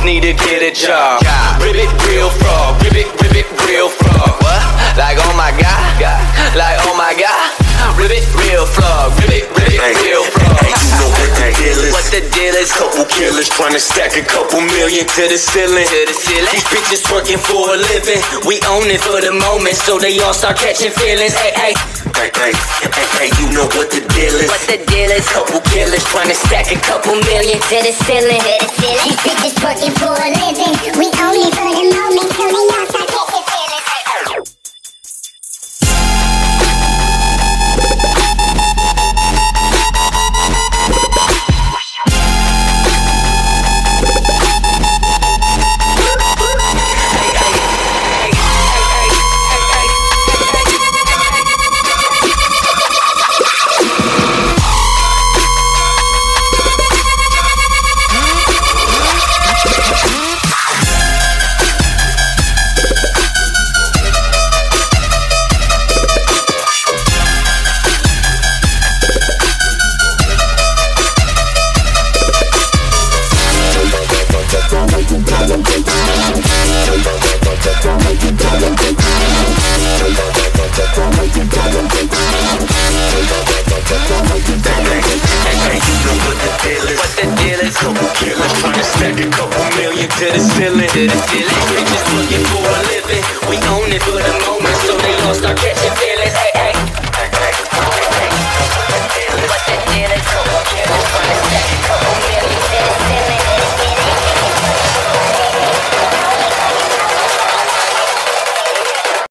need to get a job. Ribbit, real frog. Ribbit, real frog. What? Like oh my god. Like oh my god. Ribbit, real frog. Ribbit, real frog. Hey, you know what the deal is? What the deal is? Couple killers trying to stack a couple million to the ceiling. These bitches working for a living. We own it for the moment, so they all start catching feelings. Hey, you know what the deal is? what the deal is? Couple killers trying to stack a couple million to the ceiling. These bitches working for a living. We own it for the moment, so they all start catching feelings. To the ceiling. Bitches working for a living. We own it for the moment, so they all start catching feelings. Hey.